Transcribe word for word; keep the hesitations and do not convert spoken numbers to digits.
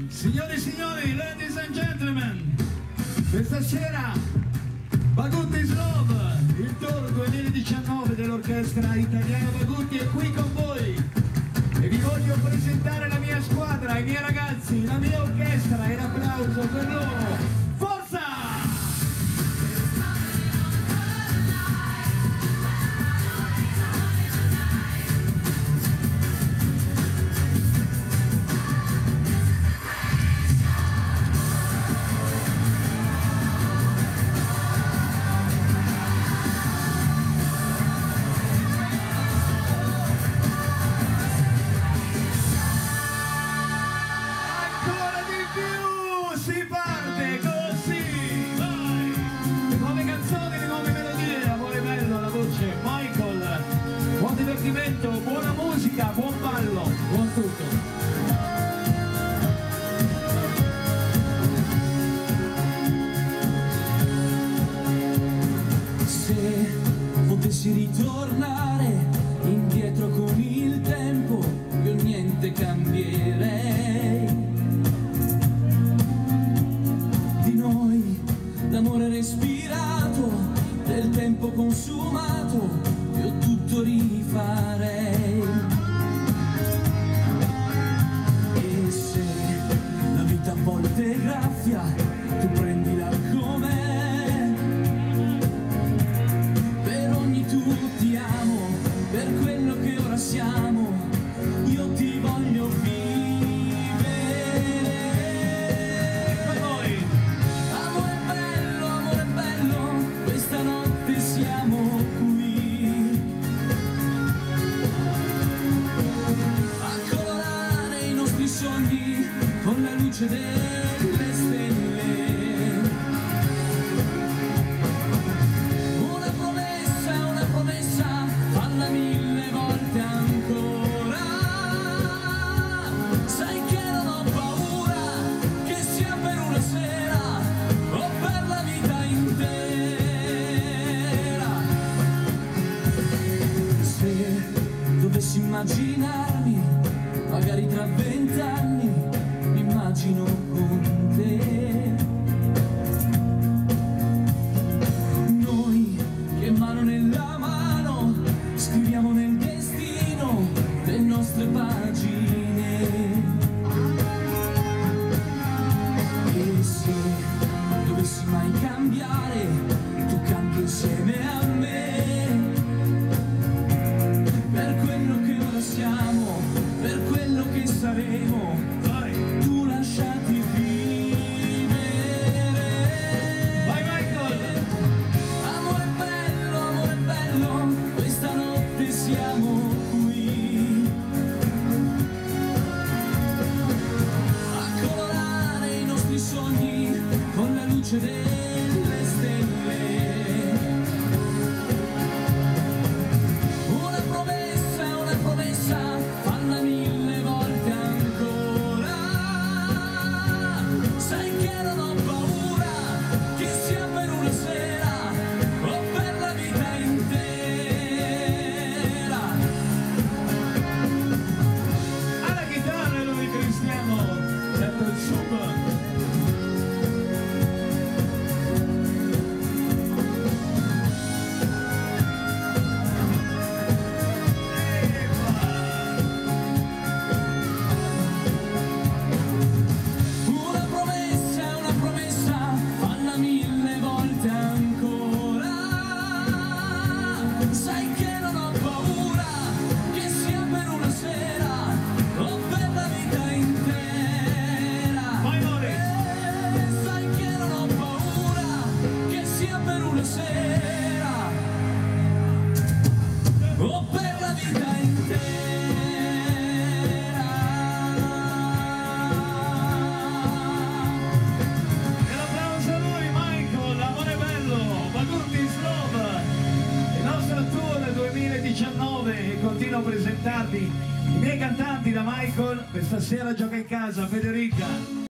Signore e signori, ladies and gentlemen, questa sera Bagutti is Love, il tour duemiladiciannove dell'orchestra italiana Bagutti è qui con voi e vi voglio presentare la mia squadra, i miei ragazzi, la mia orchestra e l'applauso per loro. Forza! Si parte così, vai! Nuove canzoni, nuove melodie, amore bello, la voce, Michael. Buon divertimento, buona musica, buon ballo, buon tutto. Se potessi ritornare indietro con il tempo, io niente cambierei. L'amore respirato, del tempo consumato, io tutto rifarei. E se la vita a volte è graffia, tu prendila com'è. Per ogni tu ti amo, per quello che ora siamo, io ti voglio vivere. Siamo qui a colorare i nostri sogni con la luce delle stelle. Una promessa, una promessa, falla mille volte ancora. Sai che non ho paura, che sia per una sera o per la vita intera. Dovessi immaginarmi, magari tra vent'anni, mi immagino con te. Noi che mano nella mano scriviamo nel destino le nostre pagine. E se dovessi mai cambiare, tu cambi insieme a me. Per quello che ora siamo, per quello che saremo, vai. Tu lasciati vivere. Vai Michael! Amore bello, amore bello, questa notte siamo qui a colorare i nostri sogni con la luce delle stelle. Falla mille volte ancora. Sai che non ho paura, che sia per una sera o per la vita intera. Alla chitarra lui Cristiano, detto il super. Mille volte ancora. Sai che non ho paura, che sia per una sera o per la vita intera. Vai Mori! Eh, sai che non ho paura, che sia per una sera o per la vita intera. duemiladiciannove, continuo a presentarvi i miei cantanti da Michael, questa sera gioca in casa Federica.